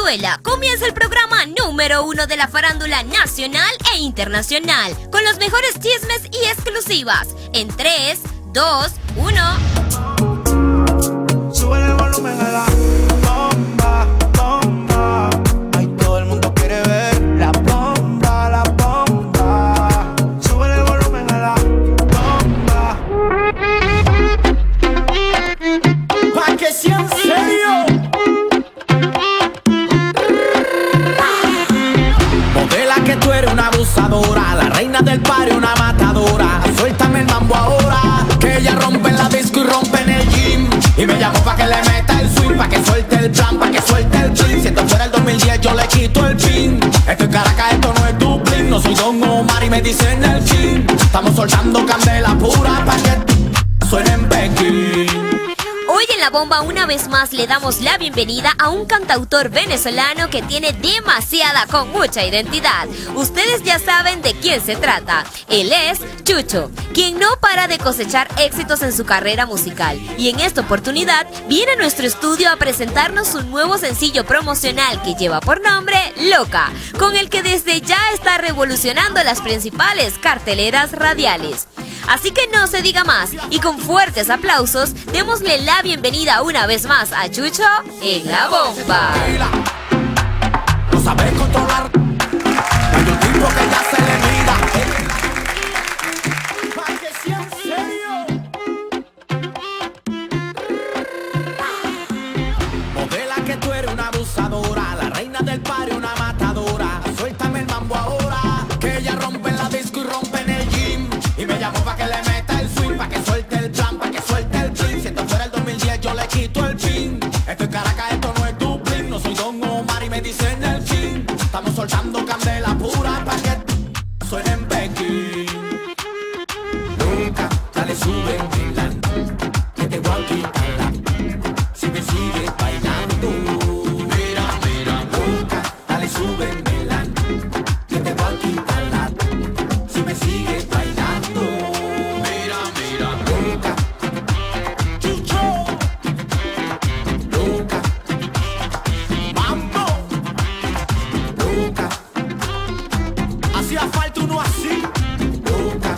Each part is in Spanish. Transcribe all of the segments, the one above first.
Venezuela, comienza el programa número 1 de la farándula nacional e internacional, con los mejores chismes y exclusivas. En 3, 2, 1... Sube el volumen a la bomba, bomba. Ay, todo el mundo quiere ver la bomba, la bomba. Sube el volumen a la bomba. Pa' que sea en serio. Modela que tú eres una abusadora, la reina del party, una matadora. Suéltame el mambo ahora, que ella rompe en la disco y rompe en el gym. Y me llamó pa' que le meta el swing, pa' que suelte el plan, pa' que suelte el clean. Si esto fuera el 2010 yo le quito el pin. Esto es Caracas, esto no es Dublín. No soy Don Omar y me dicen el chin. Estamos soltando candela pura pa' que suene en Pekín. Hoy en La Bomba una vez más le damos la bienvenida a un cantautor venezolano que tiene demasiada con mucha identidad. Ustedes ya saben de quién se trata. Él es Chucho, quien no para de cosechar éxitos en su carrera musical. Y en esta oportunidad viene a nuestro estudio a presentarnos su nuevo sencillo promocional que lleva por nombre Loca, con el que desde ya está revolucionando las principales carteleras radiales. Así que no se diga más y con fuertes aplausos démosle la bienvenida una vez más a Chucho en La Bomba. No sabes controlar, hay un tipo que ya se le mira. Pa' que sea en serio. Modela que tú eres una abusadora, la reina del party, una matadora. Suéltame el mambo ahora, que ella rompe en la disco y rompe en el gym. Y me llamó pa' que le meta el swing, pa' que suelte el plan, pa' que suelte el clean. Si esto fuera el 2010 yo le quito el pin. Esto es Caracas, esto no es Dublín. No soy Don Omar y me dicen el chin. Estamos soltando candela pura pa' que suene en Pekín. Nunca, dale sube, bailan, que te voy a quitar. Si me sigues bailando, mira, mira. Nunca, dale sube, bailan, que te voy a quitar. Si me sigues bailando, mira, mira. Nunca, Chucho, nunca, mambo, nunca. Hacía falta uno así, nunca.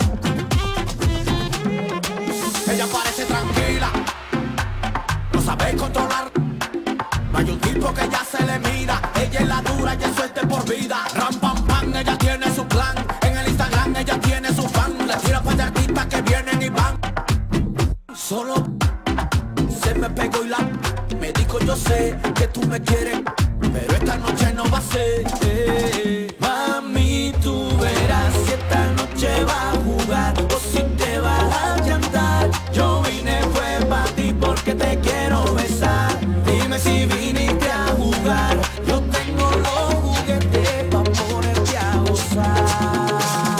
Ella parece tranquila, no sabe controlar. No hay un tipo que ya se le mira. Ella es la dura y eso es de por vida. Ram pam pam, ella tiene su plan. En el Instagram ella tiene su fan. Le tira para de artistas que vienen y van. Solo se me pegó y la me dijo yo sé que tú me quieres, pero esta noche no va a ser. Mami, tú verás si esta noche va a jugar o si te vas a chantar. Yo vine fue para ti porque te quiero besar. Dime si viniste a jugar. Yo tengo los juguetes para ponerte a gozar.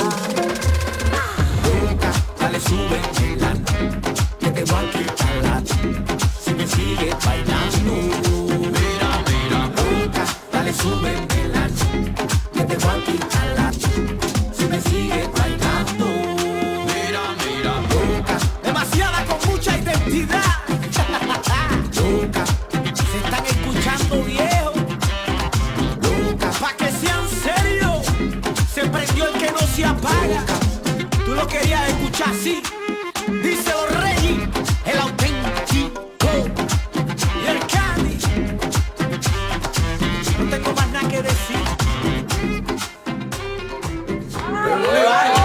Nunca, dale sube, bailan, que te voy a quitar. Si me sigues bailando, mira, mira. Nunca, dale sube, bailan, que te voy a quitar. Si me sigues bailando, mira, mira. Nunca, demasiada con mucha identidad. Nunca, se están escuchando viejo. Nunca, pa' que sea en serio. Se prendió el que no se apaga. Tú lo querías escuchar así. Díselo Reggie, el auténtico y el Candy. No tengo más nada que decir. Pero no le vale.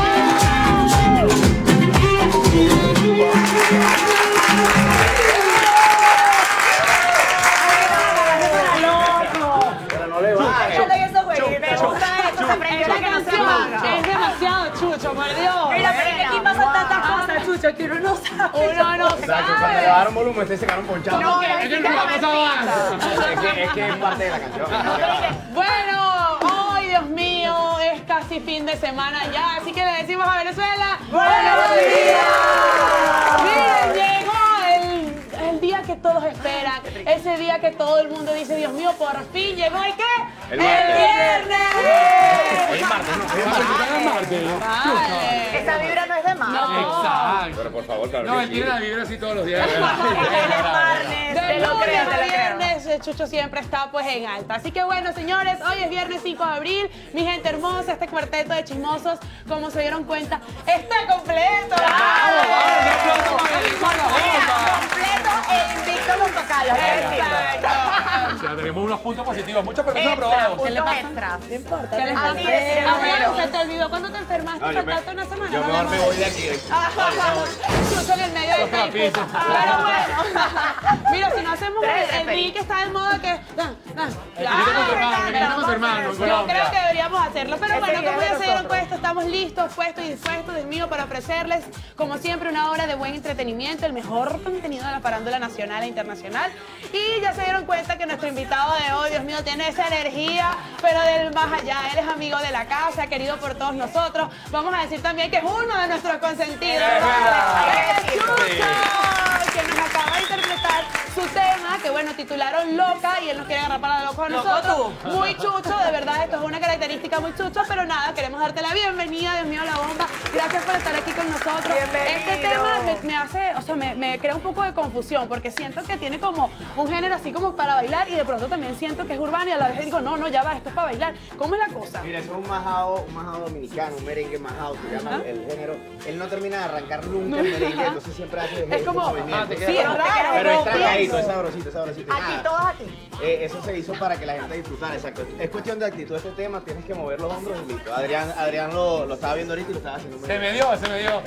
Es demasiado Chucho, por Dios. Mira, pero es que aquí pasan tantas cosas, Chucho, que uno no sabe. Uno no Exacto, cuando le sabe. bajaron volumen, ustedes se quedaron ponchados. No, es es que no ha pasado que es parte de la canción. Bueno, hoy, Dios mío, es casi fin de semana ya, así que le decimos a Venezuela ¡buenos días! Miren, llegó el día que todos esperan, ese día que todo el mundo dice, Dios mío, por fin llegó, ¿y qué? El martes. viernes. El martes, ¿no? Vale. Esa vibra no es de más. Exacto. Pero por favor, claro No, que él sí. tiene la vibra así todos los días. Te lo creo, te lo creo. Viernes, Chucho siempre está pues en alta. Así que bueno, señores, hoy es viernes 5 de abril. Mi gente hermosa, este cuarteto de chismosos, como se dieron cuenta, está completo. Completo e invicto los tocalos. Ya tenemos unos puntos positivos, muchos permisos Extra, aprobados. puntos extra. No importa. ¿Qué les pasa? pasa? Decir Abuelo, se te olvidó cuando te enfermaste, No, faltaste una semana. yo no mejor me hablamos voy de de eso. aquí. Chucho en el medio del Facebook. Pero bueno, mira, si no hacemos el reel que está de moda que... Visita con tu hermano, en Yo Colombia. creo que deberíamos hacerlo, pero Ese bueno, video como de ya se dieron nosotros. cuenta, estamos listos, puestos y dispuestos, Dios mío, para ofrecerles, como siempre, una hora de buen entretenimiento, el mejor contenido de la farándula nacional e internacional. Y ya se dieron cuenta que nuestro invitado de hoy, Dios mío, tiene esa energía, pero del más allá. Él es amigo de la casa, querido por todos nosotros. Vamos a decir también que es uno de nuestros consentidos. ¡Es Chucho! Que nos acaba de interpretar su tema, que bueno, titularon Loca, y él nos quiere agarrar para la loca a nosotros. Muy chucho, de verdad, esto es una característica muy chucho, pero nada, queremos darte la bienvenida, Dios mío, La Bomba. Gracias por estar aquí con nosotros. Bienvenido. Este tema me hace, o sea, me crea un poco de confusión, porque siento que tiene como un género así como para bailar, y de pronto también siento que es urbano, y a la vez digo, no, ya va, esto es para bailar. ¿Cómo es la cosa? Mira, eso es un majao dominicano, un merengue majao, se llama el género. Él no termina de arrancar nunca el merengue, entonces siempre hace Es como, movimientos. sí, es raro, Pero es no tragadito, es pienso. sabrosito, es sabrosito. Aquí, Nada, todos aquí. eso se hizo para que la gente disfrutara, exacto. Es cuestión de actitud este tema, tienes que mover los hombros y listo. Adrián lo estaba viendo ahorita y lo estaba haciendo muy Se bien. me dio, se me dio.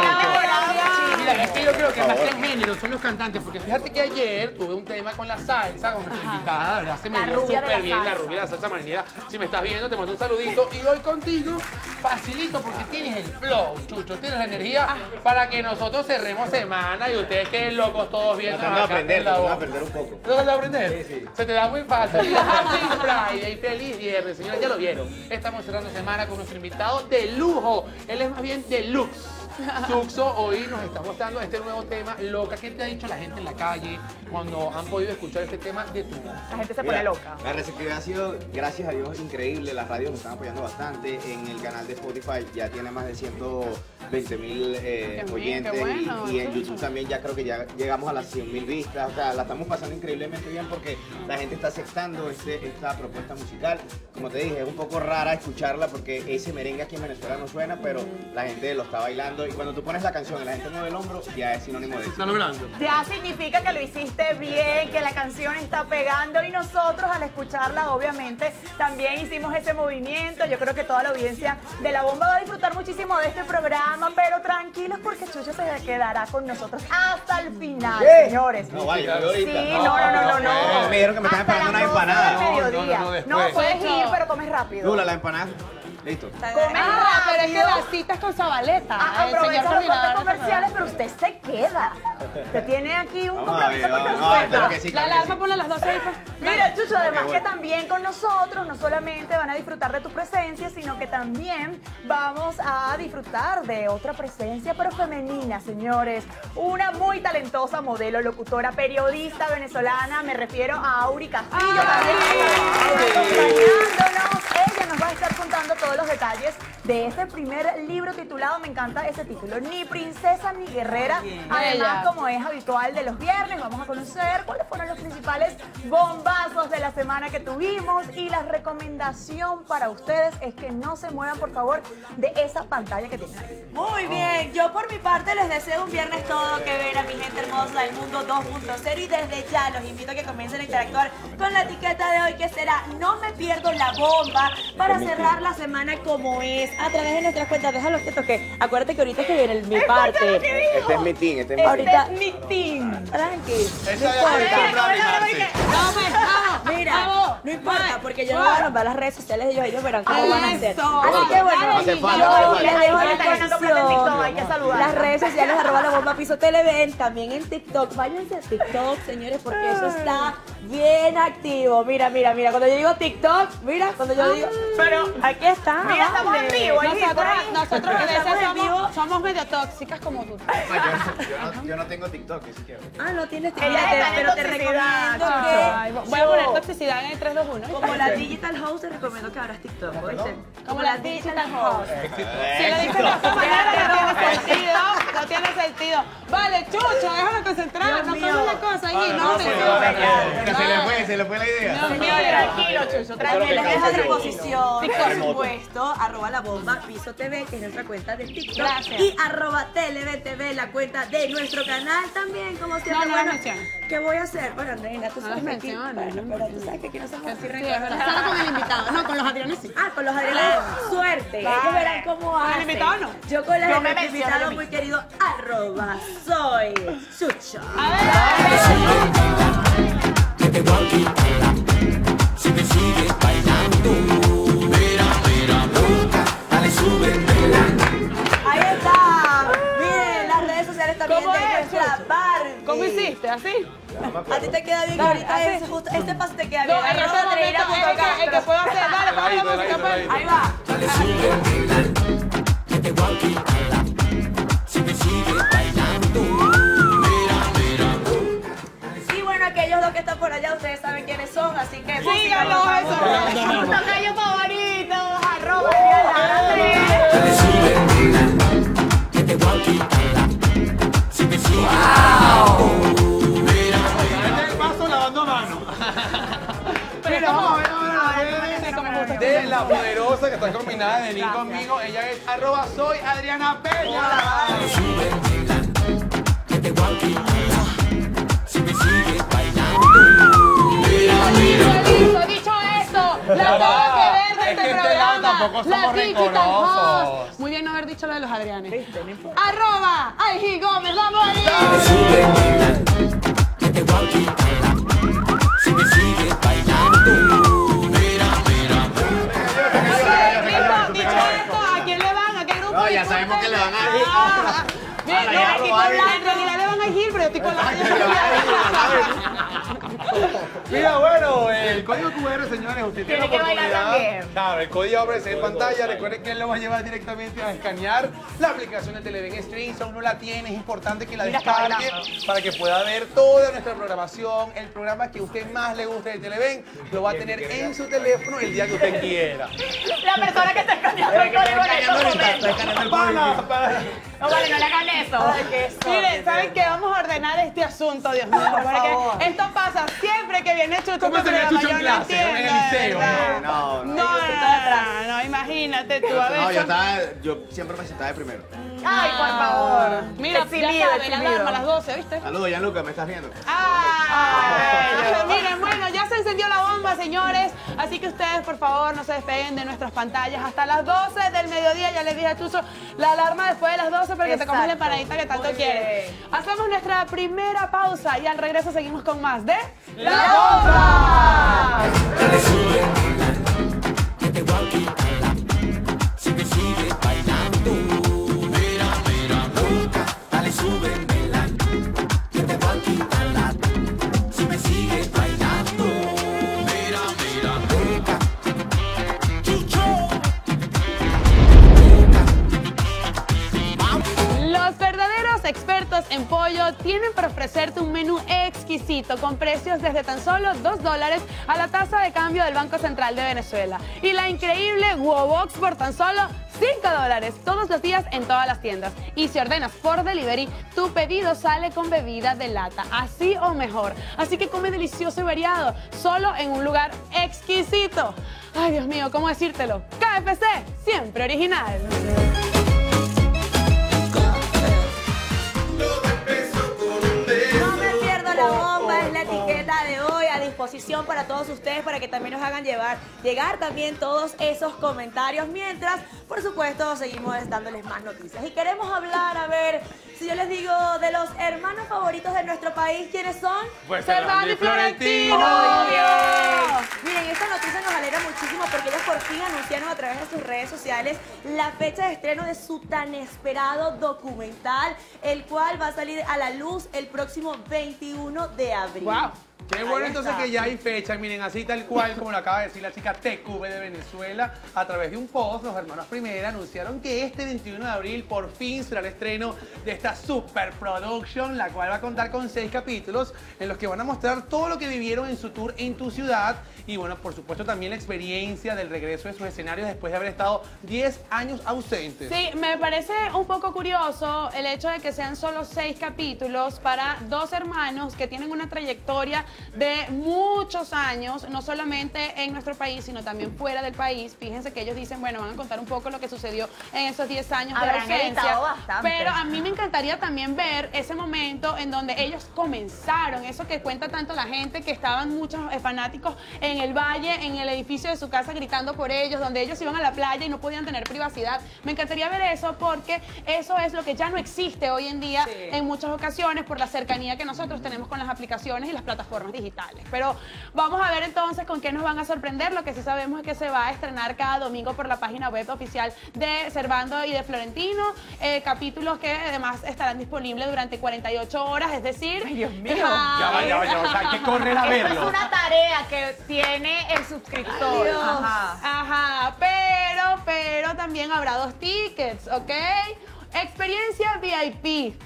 Mira, es que yo creo que más que el género son los cantantes, porque fíjate que ayer tuve un tema con la salsa, con nuestra invitada, la verdad se me La dio rubia de súper la bien, la salsa. rubia de la salsa marinera. Si me estás viendo, te mando un saludito. Y hoy contigo, facilito, porque tienes el flow, Chucho, tienes la energía para que nosotros cerremos semana y ustedes queden locos todos viendo Tratando de acá aprender, en la tratando de voz. aprender un poco. ¿No vas a aprender? Sí, sí. Se te da muy fácil. Mira, Happy Friday, feliz viernes, señores, ya lo vieron. Estamos cerrando semana con nuestro invitado de lujo. Él es más bien deluxe. Tuxo hoy nos está mostrando este nuevo tema, Loca. ¿Qué te ha dicho la gente en la calle cuando han podido escuchar este tema de tu voz? La gente se Mira, pone loca. La receptividad ha sido, gracias a Dios, increíble. Las radios nos están apoyando bastante. En el canal de Spotify ya tiene más de 120.000 bien, oyentes. qué bueno, Y en chucho. YouTube también ya creo que ya llegamos a las 100.000 vistas. O sea, la estamos pasando increíblemente bien porque la gente está aceptando esta propuesta musical. Como te dije, es un poco rara escucharla porque ese merengue aquí en Venezuela no suena, pero la gente lo está bailando. Y cuando tú pones la canción y la gente mueve el hombro, ya es sinónimo de Está éxito. logrando. Ya significa que lo hiciste bien, que la canción está pegando y nosotros al escucharla obviamente también hicimos ese movimiento. Yo creo que toda la audiencia de La Bomba va a disfrutar muchísimo de este programa, pero tranquilos porque Chucho se quedará con nosotros hasta el final, señores. No, vale, yo voy ahorita. Sí, no. Me dijeron que me estaban Hasta esperando las una 12 empanada. del mediodía. No, No, después. puedes ir, pero comes rápido. Lula, la empanada. Listo. Comes Pero es que rápido. las citas con Zabaleta. Ah, el aprovecha señor los cortes coordinador de comerciales, pero usted se queda. Usted tiene aquí un Vamos a ver, compromiso con vamos a ver, nosotros. claro que sí, La claro que alarma sí. ponle a las 12 ahí, pues. Mira, Chucho, además Ok, que bueno. también con nosotros no solamente van a disfrutar de tu presencia, sino que también vamos a disfrutar de otra presencia, pero femenina, señores. Una muy talentosa modelo, locutora, periodista venezolana, me refiero a Auri Castillo. También acompañándonos. Ella nos va a estar contando todos los detalles de ese primer libro titulado, me encanta ese título, Ni princesa ni guerrera. Además, Bella. como es habitual de los viernes, vamos a conocer cuáles fueron los principales bombazos de la semana que tuvimos y la recomendación para ustedes es que no se muevan, por favor, de esa pantalla que tienen ahí. Muy bien, yo por mi parte les deseo un viernes todo que ver a mi gente hermosa del mundo 2.0 y desde ya los invito a que comiencen a interactuar con la etiqueta de hoy que será No me pierdo la bomba para cerrar la semana como es a través de nuestras cuentas. Déjalo que toque. Acuérdate que ahorita es que viene mi parte. Este es mi team, este es mi Ahorita team. mi team. Tranqui. Esa ya No importa. es Mira, Vamos, no importa porque que yo no voy a nombrar las redes sociales de ellos verán cómo van a hacer. Eso. Así que bueno, Hace falta, yo hace les falta. dejo a Está ganando plata en TikTok, hay que saludar. las redes sociales @LaBombaPisoTeleven, también en TikTok. Váyanse a TikTok, señores, porque eso está bien activo. Mira, mira, mira, cuando yo digo TikTok, mira, cuando yo digo, Pero aquí está. mira, estamos en vivo. Nosotros a veces Estamos en vivo. somos medio tóxicas como tú. Yo no tengo TikTok, así que... Ah, no tienes TikTok, Ella está en pero te toxicidad, recomiendo Ay, que voy a poner toxicidad en el 3, 2, 1. como la Digital Host te recomiendo que abras TikTok, ¿oíste? Como la Digital Host. Si Éxito. lo dices de esta manera, no tiene sentido. No tiene sentido. Vale, Chucho, déjame concentrar. No mío. como una cosa ahí. No, pues, se le fue la idea. Tranquilo, Chucho, También les dejo a tranquilo. disposición, por supuesto, @LaBombaPisoTV, que es nuestra cuenta de TikTok. Gracias. Y @TelevenTV, la cuenta de nuestro canal también, como siempre. No, no bueno, las menciones. ¿qué voy a hacer? Bueno, Reina, tú No sabes las que aquí, menciones. bueno, pero tú sabes que aquí no somos así Sí, es rencorosos. verdad. Solo con el invitado. No, con los Adrianes sí. Ah, con los Adrianes, suerte. Ellos verán cómo ¿Con el hacen. invitado no? Yo con Yo me nuestro menciono invitado yo muy querido, @soy Chucho. Ahí está. Miren, las redes sociales también ¿Cómo de es, nuestra Chucho? Barbie. ¿Cómo hiciste? ¿Así? A ti te queda bien, Dale, ahorita así. este paso te queda bien. No, en ese Arroba momento Andreina es el que puedo hacer. Dale, ponle la música, pues. Ahí va. Y bueno, aquellos dos que están por allá, ustedes saben quiénes son, así que Síganlo, por eso. favor. Tocayo favorito, @Adriana. El paso lavando mano. Mira, vamos a ver. De la poderosa que está combinada de venir conmigo. Ella es @soy Adriana Peña. Dicho esto, la tengo que ver de Es este que este lado programa. tampoco La somos Digital rencorosos. Host. Muy bien no haber dicho lo de los Adrianes. @Aiji Gómez, vamos ahí. Listo, dicho esto, ¿a quién le van? ¿A qué grupo? No, ya sabemos que le van a ir. Bien, no, ya aquí lo con hay. la, en realidad le van a ir, pero yo estoy con la. Mira, bueno, el código QR, señores, usted tiene la Tiene que bailar oportunidad. también. Claro, el código aparece en pantalla. Recuerden que él lo va a llevar directamente a escanear la aplicación de Televen Stream. Si aún no la tiene, es importante que la Mira, está descargue bailando. para que pueda ver toda nuestra programación. El programa que a usted más le guste de Televen lo va a tener en su teléfono el día que usted quiera. La persona que está escaneando el código en estos momentos. No vale, no le hagan eso. Miren, ¿saben qué? Vamos a ordenar este asunto, Dios mío. favor. Porque esto pasa siempre que viene Chucho. ¿Cómo al se ve programa, Chucho en yo clase? entiendo, En el de liceo. verdad. No, No, imagínate tú. A ver, No, son- yo siempre me sentaba de primero. Ay, por favor. Mira, ya Exhibido, saben, la exhibido. alarma a las 12, ¿viste? Saludos, Gianluca, ¿me estás viendo? Miren, bueno, ya se encendió la bomba, señores. Así que ustedes, por favor, no se despeguen de nuestras pantallas hasta las 12 del mediodía. Ya les dije a Chucho la alarma después de las 12 para que te comas la Exacto. empanadita que tanto Muy quieres. bien. Hacemos nuestra primera pausa y al regreso seguimos con más de ¡La Bomba! Los verdaderos expertos en pollo tienen para ofrecerte un menú exquisito con precios desde tan solo $2 a la tasa de cambio del Banco Central de Venezuela. Y la increíble Wobox por tan solo $5 todos los días en todas las tiendas. Y si ordenas por delivery, tu pedido sale con bebida de lata, así o mejor. Así que come delicioso y variado, solo en un lugar exquisito. Ay, Dios mío, ¿cómo decírtelo? KFC, siempre original. No me pierdo la bomba, es la etiqueta de hoy a disposición para todos ustedes, para que también nos hagan llegar también todos esos comentarios, mientras, por supuesto, seguimos dándoles más noticias. Y queremos hablar, a ver, si yo les digo de los hermanos favoritos de nuestro país, ¿quiénes son? Pues Servando y Florentino. Obvio. Miren, esta noticia nos alegra porque ellas por fin anunciaron a través de sus redes sociales la fecha de estreno de su tan esperado documental, el cual va a salir a la luz el próximo 21 de abril. ¡Wow! Qué bueno Ahí entonces está. que ya hay fecha, miren, así tal cual como lo acaba de decir la chica TQV de Venezuela, a través de un post, los hermanos Primera anunciaron que este 21 de abril por fin será el estreno de esta super production, la cual va a contar con 6 capítulos en los que van a mostrar todo lo que vivieron en su tour en tu ciudad y bueno, por supuesto también la experiencia del regreso de sus escenarios después de haber estado 10 años ausentes. Sí, me parece un poco curioso el hecho de que sean solo 6 capítulos para 2 hermanos que tienen una trayectoria de muchos años, no solamente en nuestro país, sino también fuera del país. Fíjense que ellos dicen, bueno, van a contar un poco lo que sucedió en esos 10 años de Habrán ausencia. editado bastante. Pero a mí me encantaría también ver ese momento en donde ellos comenzaron, eso que cuenta tanto la gente, que estaban muchos fanáticos en el valle, en el edificio de su casa gritando por ellos, donde ellos iban a la playa y no podían tener privacidad. Me encantaría ver eso porque eso es lo que ya no existe hoy en día en muchas ocasiones por la cercanía que nosotros tenemos con las aplicaciones y las plataformas digitales. Pero vamos a ver entonces con qué nos van a sorprender. Lo que sí sabemos es que se va a estrenar cada domingo por la página web oficial de Servando y de Florentino, capítulos que además estarán disponibles durante 48 horas, es decir... Ay, Dios mío. Ya va, o sea, hay que correr a Esto es verlo. una tarea que tiene el suscriptor. Ay, Dios. Ajá, pero también habrá 2 tickets, ¿ok? Experiencia VIP,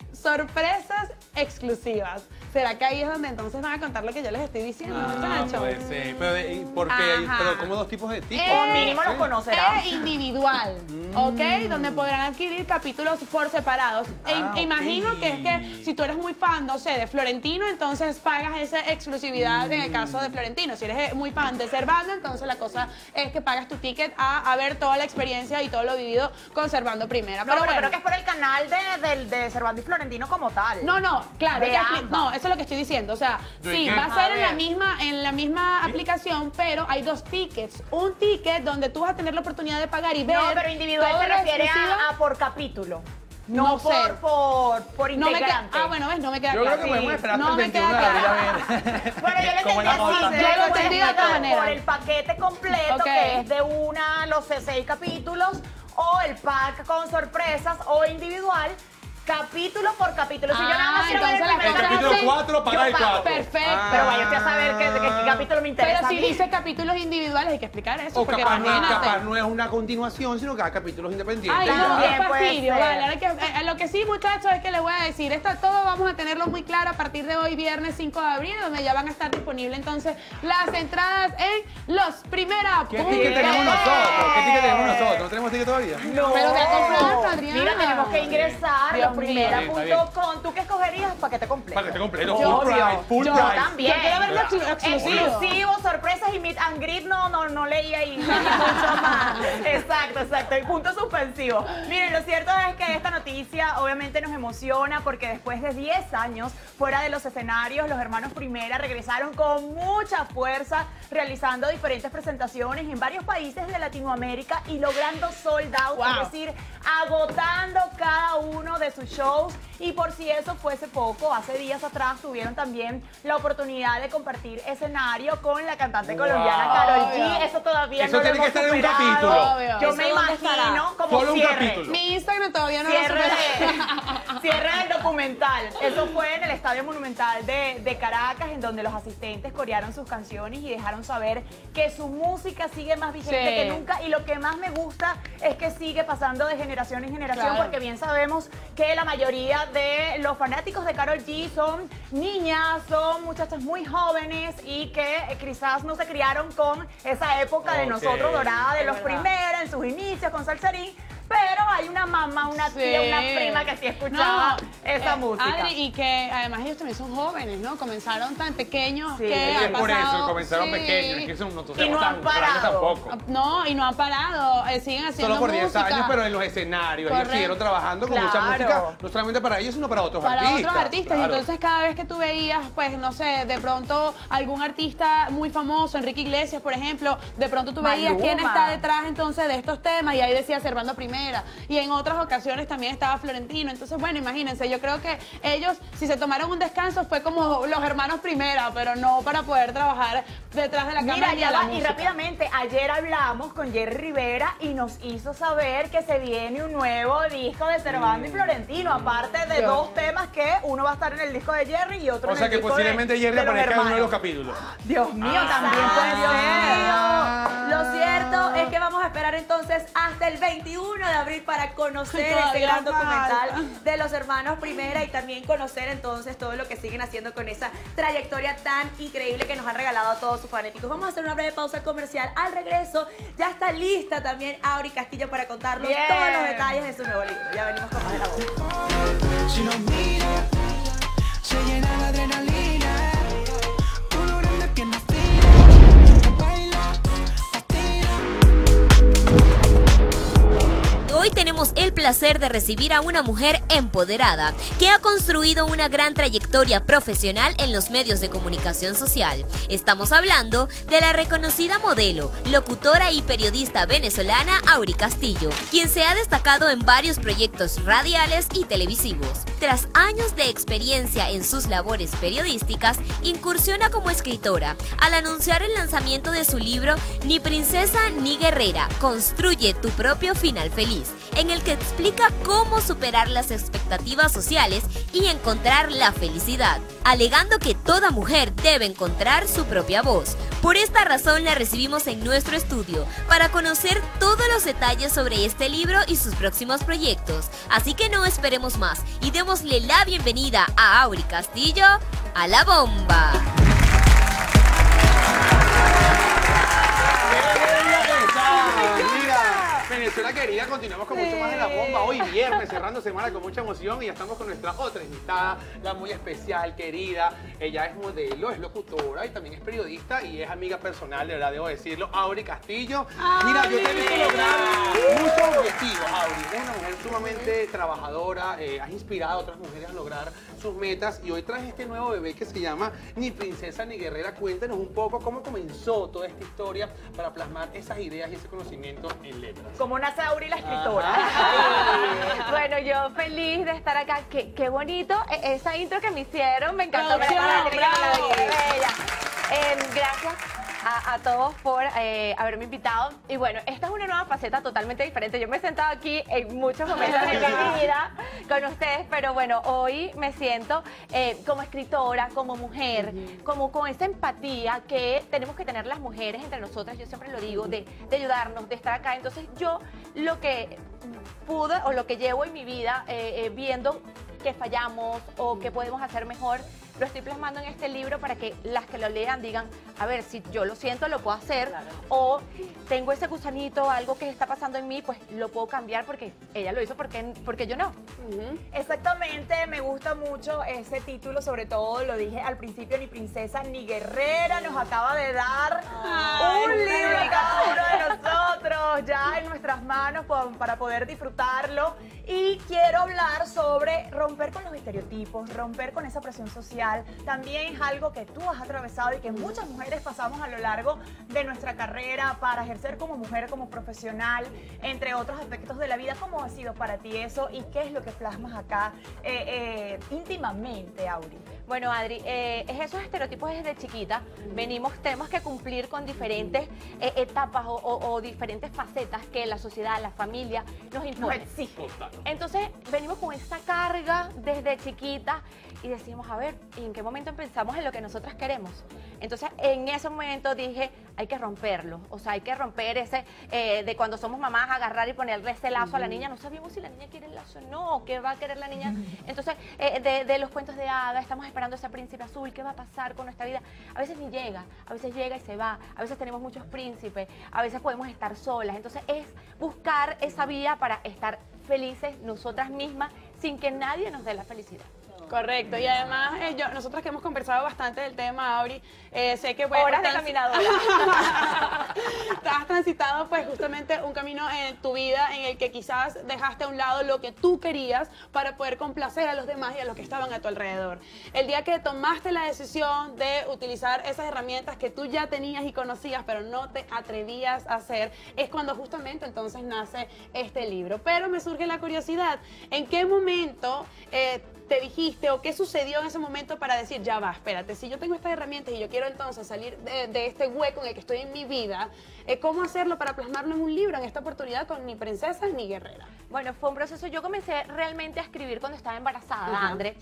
sorpresas exclusivas. ¿Será que ahí es donde entonces van a contar lo que yo les estoy diciendo, muchachos? Puede ser, pero ¿por qué? Ajá. Pero como 2 tipos de tipos. O mínimo los conocerás. Individual, ¿ok? Donde podrán adquirir capítulos por separados. Ah, Imagino ok. que es que si tú eres muy fan, no sé, de Florentino, entonces pagas esa exclusividad en el caso de Florentino. Si eres muy fan de Servando, entonces la cosa es que pagas tu ticket a ver toda la experiencia y todo lo vivido con Servando Primera. No, Pero pero bueno. creo que es por el canal de Servando y Florentino como tal. No, claro. De que ambas. no, eso es lo que estoy diciendo. O sea, ¿De sí, qué? va a ser A en la misma aplicación, pero hay 2 tickets. Un ticket donde tú vas a tener la oportunidad de pagar y ver. No, pero individual todo se lo refiere exclusivo. a por capítulo. No No, sé. por No me queda, integrante. bueno, ves, no me queda Yo creo claro. que podemos esperar No hasta me el 21 de queda abril a claro. ver. Bueno, yo lo ¿Cómo la entendí cosa? así. Yo lo entendí de otra manera. Por el paquete completo, Ok. que es de los 6 capítulos, o el pack con sorpresas, o individual, capítulo por capítulo. Si yo nada más quiero ver entonces la primer cosa capítulo es- 4 paga el yo pago. 4. Perfecto. Pero vaya usted a saber qué capítulo me interesa. Pero si a mí. dice capítulos individuales, hay que explicar eso. O porque capaz imagínate. no es una continuación, sino cada capítulo es independiente. Ay, y ya. no, También qué puede fastidio. ser. Vale, ahora lo que sí, muchachos, es que les voy a decir, todo vamos a tenerlo muy claro a partir de hoy, viernes 5 de abril, donde ya van a estar disponibles entonces las entradas en Los Primera. ¿Qué ticket tenemos nosotros? ¿Qué ticket tenemos nosotros? ¿No tenemos ticket todavía? No. Pero ve a comprarlo, Adriana. Mira, tenemos que ingresar Dios a losprimeras.com. mío. ¿Tú qué escogerías? Paquete completo. Paquete completo, Yo, full price, full Yo price. también. Yo quiero ver lo exclusivo. Exclusivo, sorpresas y meet and greet, no leí ahí mucho más. Exacto. Y punto suspensivo. Miren, lo cierto es que esta noticia obviamente nos emociona porque después de 10 años fuera de los escenarios, los hermanos Primera regresaron con mucha fuerza, realizando diferentes presentaciones en varios países de Latinoamérica y logrando sold out, Wow. es decir, agotando cada uno de sus shows. Y por si eso fuese poco, hace días atrás tuvieron también la oportunidad de compartir escenario con la cantante colombiana Wow. Karol G. Obvio. Eso todavía Eso no tiene lo que hemos estar en un superado. capítulo. Obvio. Yo ¿Eso me dónde estará? imagino como Solo un cierre. capítulo. Mi Instagram todavía no lo Cierre, supera. cierre del documental. Eso fue en el Estadio Monumental de Caracas, en donde los asistentes corearon sus canciones y dejaron saber que su música sigue más vigente Sí. que nunca. Y lo que más me gusta es que sigue pasando de generación en generación, Claro. porque bien sabemos que la mayoría de los fanáticos de Karol G son niñas, son muchachas muy jóvenes y que quizás no se criaron con esa época de Ok, nosotros dorada, de es los verdad. Primeras, en sus inicios con Salsarín. Pero hay una mamá, una tía, Sí. una prima que sí escuchaba esa música. Adri, y que además ellos también son jóvenes, ¿no? Comenzaron tan pequeños Sí. que Y han es por eso, pasado- comenzaron sí. pequeños, es que son no Y no han tan grandes parado. tampoco. No, y no han parado, siguen haciendo Solo por 10 música. años, pero en los escenarios. Ellos Correcto. siguieron trabajando con mucha Claro. música, no solamente para ellos, sino para otros Para artistas. otros artistas. Y Claro. entonces cada vez que tú veías, pues, no sé, de pronto algún artista muy famoso, Enrique Iglesias, por ejemplo, de pronto tú veías Maluma. quién está detrás entonces de estos temas y ahí decía Servando Primera, manera. Y en otras ocasiones también estaba Florentino. Entonces, bueno, imagínense, yo creo que ellos, si se tomaron un descanso, fue como los hermanos Primera, pero no para poder trabajar detrás de la cámara. Mira, ni ya de la va, y música. rápidamente, ayer hablamos con Jerry Rivera y nos hizo saber que se viene un nuevo disco de Servando y Florentino, aparte de dos temas que uno va a estar en el disco de Jerry y otro O en sea el que disco posiblemente de Jerry los aparezca en uno de hermanos. los capítulos. Dios mío, también puede ser. Lo cierto es que vamos a esperar entonces hasta el 21 de abril para conocer este Todavía gran documental falta. de los hermanos Primera y también conocer entonces todo lo que siguen haciendo con esa trayectoria tan increíble que nos han regalado a todos sus fanáticos. Vamos a hacer una breve pausa comercial. Al regreso ya está lista también Auri Castillo para contarnos Bien. todos los detalles de su nuevo libro. Ya venimos con más de La Bomba. Si nos mira, se llena de adrenalina. Uno grande, piernas finas. Baila, patina. Hoy tenemos el placer de recibir a una mujer empoderada que ha construido una gran trayectoria profesional en los medios de comunicación social. Estamos hablando de la reconocida modelo, locutora y periodista venezolana Auri Castillo, quien se ha destacado en varios proyectos radiales y televisivos. Tras años de experiencia en sus labores periodísticas, incursiona como escritora al anunciar el lanzamiento de su libro Ni princesa ni guerrera, construye tu propio final feliz, en el que explica cómo superar las expectativas sociales y encontrar la felicidad, alegando que toda mujer debe encontrar su propia voz. Por esta razón la recibimos en nuestro estudio para conocer todos los detalles sobre este libro y sus próximos proyectos. Así que no esperemos más y démosle la bienvenida a Auri Castillo a La Bomba. Mira, Venezuela querida, continuamos con mucho más de La Bomba. Hoy viernes, cerrando semana con mucha emoción y ya estamos con nuestra otra invitada, la muy especial, querida. Ella es modelo, es locutora y también es periodista y es amiga personal, de verdad debo decirlo, Auri Castillo. Mira, yo te he visto lograr muchos objetivos, Auri. Eres una mujer sumamente trabajadora, has inspirado a otras mujeres a lograr sus metas y hoy traes este nuevo bebé que se llama Ni princesa ni guerrera. Cuéntanos un poco cómo comenzó toda esta historia para plasmar esas ideas y ese conocimiento en letras. ¿Cómo nace Auri la escritora? Bueno, yo feliz de estar acá. Qué bonito esa intro que me hicieron. Me encantó. Producción, bravo. Gracias a todos por haberme invitado. Y bueno, esta es una nueva faceta totalmente diferente. Yo me he sentado aquí en muchos momentos de mi vida con ustedes, pero bueno, hoy me siento como escritora, como mujer, como con esa empatía que tenemos que tener las mujeres entre nosotras. Yo siempre lo digo, de ayudarnos, de estar acá. Entonces yo lo que pude o lo que llevo en mi vida viendo que fallamos o que podemos hacer mejor, lo estoy plasmando en este libro para que las que lo lean digan, a ver, si yo lo siento, lo puedo hacer, claro. O tengo ese gusanito, algo que está pasando en mí, pues lo puedo cambiar porque ella lo hizo, porque yo no. Exactamente, me gusta mucho ese título, sobre todo lo dije al principio, Ni princesa ni guerrera, nos acaba de dar un libro a cada uno de nosotros, ya en nuestras manos para poder disfrutarlo. Y quiero hablar sobre romper con los estereotipos, romper con esa presión social. También es algo que tú has atravesado y que muchas mujeres pasamos a lo largo de nuestra carrera para ejercer como mujer, como profesional, entre otros aspectos de la vida. ¿Cómo ha sido para ti eso y qué es lo que plasmas acá íntimamente, Auri? Bueno, Adri, es esos estereotipos desde chiquita. Venimos, tenemos que cumplir con diferentes etapas o diferentes facetas que la sociedad, la familia nos impone. Nos exige. Entonces, venimos con esa carga desde chiquita y decimos, a ver, ¿y en qué momento pensamos en lo que nosotras queremos? Entonces, en ese momento dije, hay que romperlo. O sea, hay que romper ese de cuando somos mamás, agarrar y ponerle ese lazo a la niña. No sabíamos si la niña quiere el lazo o no, qué va a querer la niña. Entonces, de los cuentos de hadas, estamos esperando ese príncipe azul, ¿qué va a pasar con nuestra vida? A veces ni llega, a veces llega y se va, a veces tenemos muchos príncipes, a veces podemos estar solas. Entonces, es buscar esa vía para estar felices nosotras mismas sin que nadie nos dé la felicidad. Correcto, y además nosotros que hemos conversado bastante del tema, Auri, sé que... Horas de caminadora. Estás has transitado pues justamente un camino en tu vida en el que quizás dejaste a un lado lo que tú querías para poder complacer a los demás y a los que estaban a tu alrededor. El día que tomaste la decisión de utilizar esas herramientas que tú ya tenías y conocías, pero no te atrevías a hacer, es cuando justamente entonces nace este libro. Pero me surge la curiosidad, ¿en qué momento te dijiste o qué sucedió en ese momento para decir, ya va, espérate, si yo tengo estas herramientas y yo quiero entonces salir de este hueco en el que estoy en mi vida, ¿cómo hacerlo para plasmarlo en un libro, en esta oportunidad con Ni Princesa ni Guerrera? Bueno, fue un proceso, yo comencé realmente a escribir cuando estaba embarazada, André,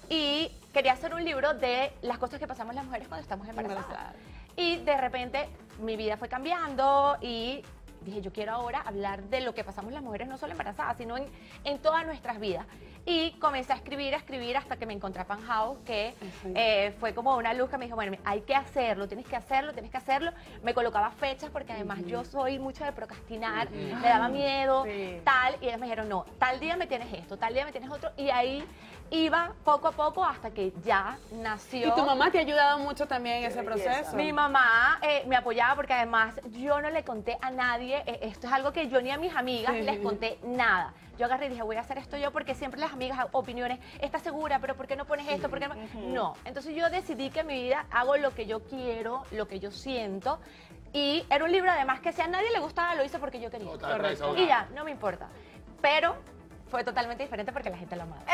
y quería hacer un libro de las cosas que pasamos las mujeres cuando estamos embarazadas. Y de repente mi vida fue cambiando y dije, yo quiero ahora hablar de lo que pasamos las mujeres, no solo embarazadas, sino en todas nuestras vidas. Y comencé a escribir hasta que me encontré a Pan House, que fue como una luz que me dijo, bueno, hay que hacerlo, tienes que hacerlo, tienes que hacerlo. Me colocaba fechas porque además yo soy mucho de procrastinar, me daba miedo, tal, y ellos me dijeron, no, tal día me tienes esto, tal día me tienes otro, y ahí iba poco a poco hasta que ya nació. ¿Y tu mamá te ha ayudado mucho también en ese proceso? Mi mamá me apoyaba porque además yo no le conté a nadie, esto es algo que yo ni a mis amigas les conté nada. Yo agarré y dije, voy a hacer esto yo porque siempre las amigas opiniones, ¿estás segura? ¿Pero por qué no pones esto? ¿Por qué no? No. Entonces yo decidí que en mi vida hago lo que yo quiero, lo que yo siento. Y era un libro además que si a nadie le gustaba, lo hice porque yo quería. Correcto. Y ya, no me importa. Pero fue totalmente diferente porque la gente lo amaba.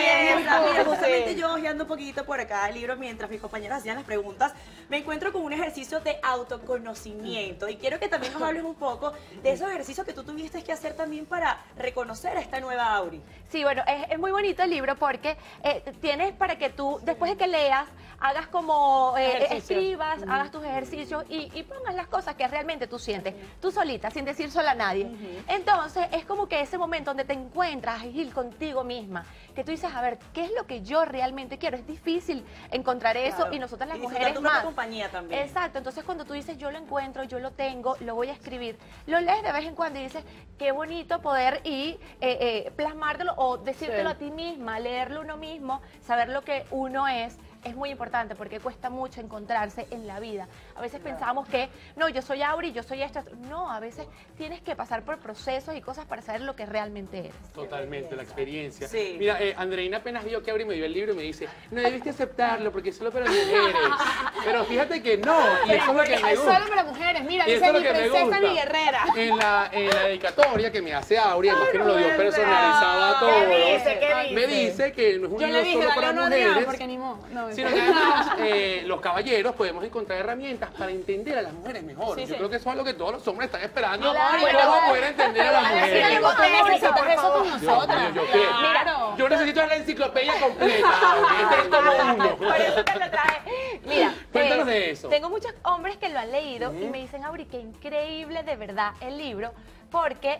Mira, justamente yo hojeando un poquito por acá el libro mientras mis compañeros hacían las preguntas, me encuentro con un ejercicio de autoconocimiento y quiero que también nos hables un poco de esos ejercicios que tú tuviste que hacer también para reconocer a esta nueva Auri. Sí, bueno, es muy bonito el libro porque tienes para que tú, después de que leas, hagas como, escribas, hagas tus ejercicios y pongas las cosas que realmente tú sientes, tú solita, sin decir sola a nadie. Entonces, es como que ese momento donde te encuentras ágil contigo misma, que tú dices, a ver, ¿qué es lo que yo realmente quiero? Es difícil encontrar eso y nosotras las mujeres tu más. compañía también. Exacto, entonces cuando tú dices, yo lo encuentro, yo lo tengo, lo voy a escribir, lo lees de vez en cuando y dices, qué bonito poder y plasmártelo o decírtelo a ti misma, leerlo uno mismo, saber lo que uno es muy importante porque cuesta mucho encontrarse en la vida. A veces pensamos que, no, yo soy Auri, yo soy esto. No, a veces tienes que pasar por procesos y cosas para saber lo que realmente eres. Totalmente, la experiencia. Sí. Mira, Andreina apenas vio que Auri me dio el libro y me dice, no debiste aceptarlo porque es solo para mujeres. Pero fíjate que no, y eso es lo que me Es gusta. solo para mujeres, mira, Y dice eso es Ni lo que me Princesa gusta. ni Guerrera. En la dedicatoria que me hace Auri, además que nos lo dio personalizado a todos, ¿Qué dice? me dice que no es un Yo libro le dije, solo dale para uno a Adrián, mujeres, porque ni modo. No, sino que además los caballeros podemos encontrar herramientas para entender a las mujeres mejor. Sí, Yo sí. creo que eso es lo que todos los hombres están esperando. Claro. Cómo poder entender a las mujeres. Tú necesitas eso con Dios nosotras. mío, ¿yo qué? Claro. Yo necesito la enciclopedia completa. Este es como uno. Por eso te lo traje. Mira, Cuéntanos de eso. Tengo muchos hombres que lo han leído y me dicen, Auri, qué increíble de verdad el libro, porque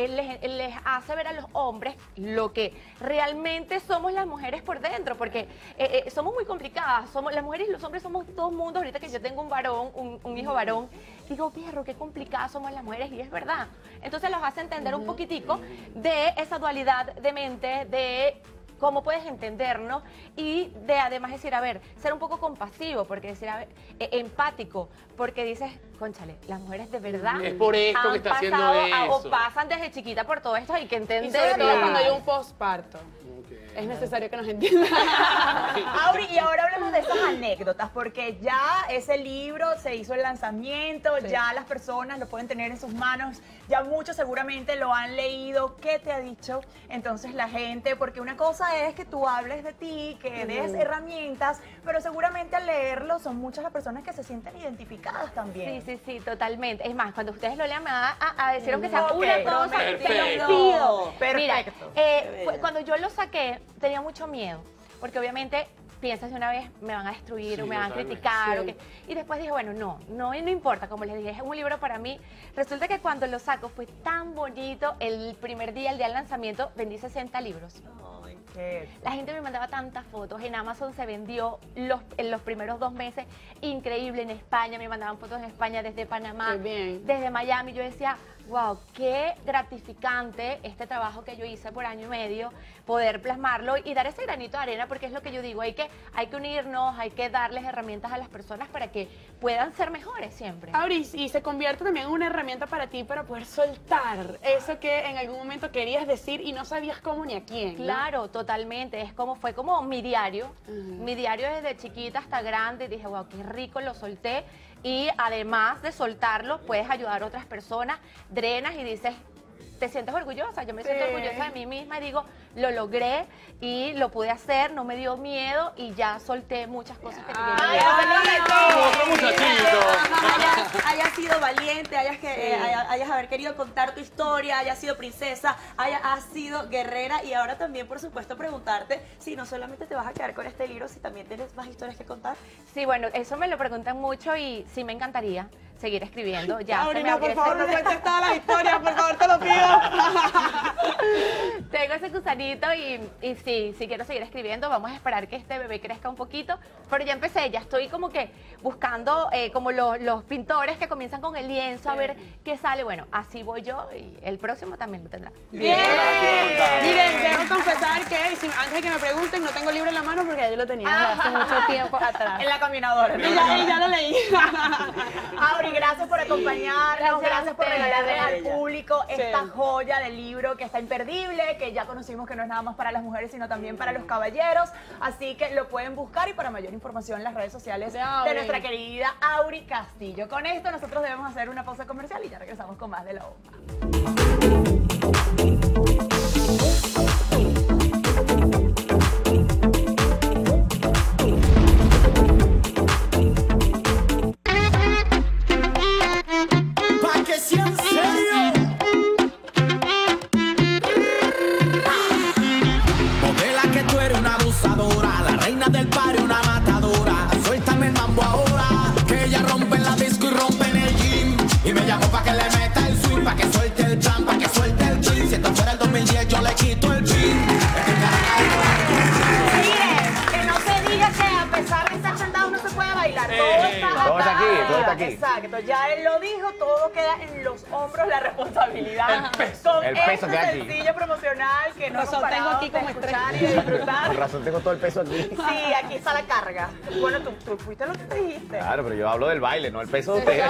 les hace ver a los hombres lo que realmente somos las mujeres por dentro, porque somos muy complicadas, somos las mujeres y los hombres somos dos mundos. Ahorita que yo tengo un varón, un hijo varón, digo, perro, qué complicadas somos las mujeres, y es verdad. Entonces los hace entender un poquitico de esa dualidad de mente, de cómo puedes entendernos y de además decir, a ver, ser un poco compasivo, porque decir, a ver, empático, porque dices, cónchale, las mujeres de verdad Es por esto que está haciendo o eso. pasan desde chiquita por todo esto, hay que Y sobre entender. todo cuando hay un posparto. Es necesario que nos entiendan. Auri, y ahora hablemos de esas anécdotas, porque ya ese libro se hizo el lanzamiento, ya las personas lo pueden tener en sus manos, ya muchos seguramente lo han leído. ¿Qué te ha dicho entonces la gente? Porque una cosa es que tú hables de ti, que des herramientas, pero seguramente al leerlo son muchas las personas que se sienten identificadas también. Sí, totalmente. Es más, cuando ustedes lo lean me van a decir aunque sea Ok, una cosa, perfecto. te lo pido. Perfecto. Mira, cuando yo lo saqué tenía mucho miedo, porque obviamente piensas de una vez, me van a destruir Sí, o me van a totalmente. criticar. O y después dije, bueno, no importa, como les dije, es un libro para mí. Resulta que cuando lo saco fue tan bonito, el primer día, el día del lanzamiento, vendí 60 libros. La gente me mandaba tantas fotos. En Amazon se vendió en los primeros 2 meses increíble. En España me mandaban fotos en España, desde Panamá, Qué bien. desde Miami. Yo decía, wow, qué gratificante este trabajo que yo hice por año y medio, poder plasmarlo y dar ese granito de arena, porque es lo que yo digo, hay que unirnos, hay que darles herramientas a las personas para que puedan ser mejores siempre. Auri, y se convierte también en una herramienta para ti para poder soltar eso que en algún momento querías decir y no sabías cómo ni a quién, ¿no? Claro, totalmente. Fue como mi diario. Mi diario desde chiquita hasta grande. Dije, wow, qué rico, lo solté. Y además de soltarlo, puedes ayudar a otras personas, drenas y dices, te sientes orgullosa. Yo me siento orgullosa de mí misma y digo, lo logré y lo pude hacer, no me dio miedo y ya solté muchas cosas que tenía miedo. Otro muchachito. Hayas sido valiente, hayas haber querido contar tu historia, hayas sido princesa, has sido guerrera y ahora también, por supuesto, preguntarte si no solamente te vas a quedar con este libro, si también tienes más historias que contar. Sí, bueno, eso me lo preguntan mucho y sí me encantaría seguir escribiendo. Ya Auri, se me no, por abrió favor, no ese- cuentes todas las historias, por favor, te lo pido. Tengo ese gusanito y sí quiero seguir escribiendo. Vamos a esperar que este bebé crezca un poquito. Pero ya empecé, ya estoy como que buscando como los pintores que comienzan con el lienzo a ver qué sale. Bueno, así voy yo y el próximo también lo tendrá. Bien. Miren, debo confesar que antes de que me pregunten, no tengo el libro en la mano porque ya yo lo tenía desde hace mucho tiempo atrás. En la caminadora. Y ya lo leí. Auri, gracias por acompañarnos, gracias por ustedes. regalarle al público Sí. esta joya de libro que está imperdible, que ya conocimos que no es nada más para las mujeres, sino también para los caballeros. Así que lo pueden buscar y para mayor información en las redes sociales De Auri. de nuestra querida Auri Castillo. Con esto nosotros debemos hacer una pausa comercial y ya regresamos con más de La Bomba. Pa' que sea en serio. Modela que tú eres una abusadora, la reina del party, una matadora. Suéltame el mambo ahora, que ella rompe en la disco y rompe en el gym. Y me llamó pa' que le meta el swing, pa' que suelte el plan, pa' que suelte el jean. Si esto fuera el 2010 yo le quito el jean. Miren, que no se diga que a pesar de estar sentados no se puede bailar. Todo está Todo está aquí, atado. todo está aquí. Exacto, ya él lo dijo, todo queda en los hombros, la responsabilidad. Con El peso este queda aquí. sencillo promocional que no hemos Razón tengo parado aquí de como escuchar y estrés. de disfrutar. Con razón tengo todo el peso aquí. Sí, aquí está la carga. Bueno, tú fuiste lo que te dijiste. Claro, pero yo hablo del baile, no el peso de ustedes.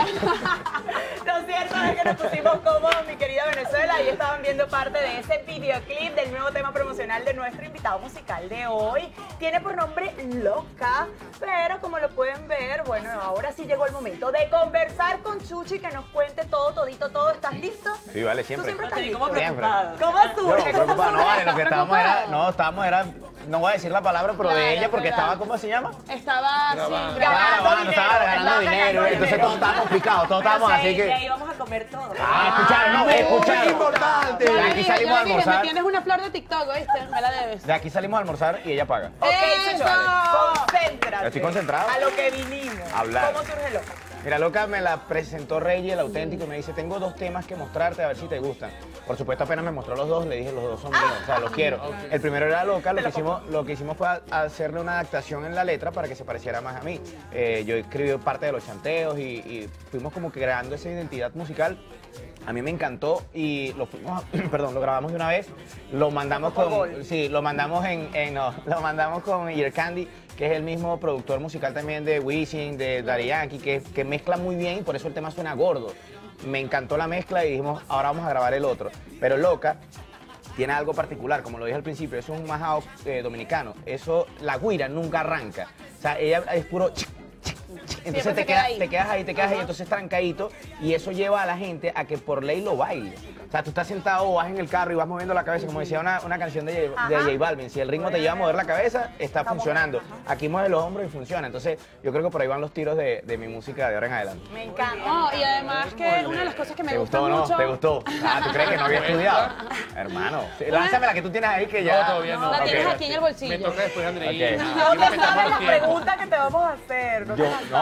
Lo cierto es que nos pusimos cómodos, mi querida Venezuela, y estaban viendo parte de ese videoclip del nuevo tema promocional de nuestro invitado musical de hoy. Tiene por nombre Loca, pero como lo pueden ver, bueno, ahora sí llegó el momento de conversar con Chuchi, que nos cuente todo, todito, todo. ¿Estás listo? Sí, vale, Tú siempre. siempre estás listo. Siempre. ¿Cómo Yo, surge? ¿Cómo preocupado, no surge? vale, lo que estábamos era, no voy a decir la palabra, pero de Claro, ella, porque claro. estaba, ¿cómo se llama? Estaba así, Grabando. Grabando, estaba ganando dinero, entonces todos estábamos picados, todos Pero estábamos sí, así de que... ahí vamos a comer todo. Escucharon, no, escucharon. importante. De aquí salimos a me almorzar, tienes una flor de TikTok, ¿oíste? Me la debes. de aquí salimos a almorzar y ella paga. Ok, ¡Eso! concéntrate. Estoy concentrado. A lo que vinimos. Hablar. ¿Cómo surge Loca? Mira, Loca me la presentó Reggie, el auténtico, y me dice, tengo 2 temas que mostrarte a ver si te gustan. Por supuesto, apenas me mostró los 2, le dije, los 2 son míos, o sea, los quiero. El primero era Loca, lo que hicimos fue hacerle una adaptación en la letra para que se pareciera más a mí. Yo escribí parte de los chanteos y fuimos como que creando esa identidad musical. A mí me encantó y lo fuimos, perdón, lo grabamos de una vez, lo mandamos con, sí, lo mandamos lo mandamos con Ear Candy, que es el mismo productor musical también de Wisin, de Daddy Yankee, que mezcla muy bien y por eso el tema suena gordo. Me encantó la mezcla y dijimos, ahora vamos a grabar el otro. Pero Loca tiene algo particular, como lo dije al principio, eso es un majao dominicano, eso, la guira nunca arranca, o sea, ella es puro... Entonces Siempre te se queda quedas ahí. te quedas ahí, entonces trancadito y eso lleva a la gente a que por ley lo baile. O sea, tú estás sentado o vas en el carro y vas moviendo la cabeza, como decía una canción de J Balvin, si el ritmo te lleva a mover la cabeza, está funcionando. Aquí mueve los hombros y funciona. Entonces yo creo que por ahí van los tiros de mi música de ahora en adelante. Me encanta. No, y además que una de las cosas que me ¿Te gusta gustó o no? mucho... ¿Te gustó? Ah, ¿tú crees que no había estudiado? Hermano, sí, lánzame la que tú tienes ahí que ya... No, todavía no. La Ok. tienes aquí en el bolsillo. Me toca después, Andreina. Ok. No Aquí te me sabes estamos la tiempo. pregunta que te vamos a hacer. No te la No, sabes.